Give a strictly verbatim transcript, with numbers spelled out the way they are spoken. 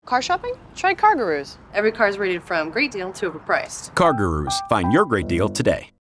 Car shopping? Try CarGurus. Every car is rated from great deal to overpriced. CarGurus. Find your great deal today.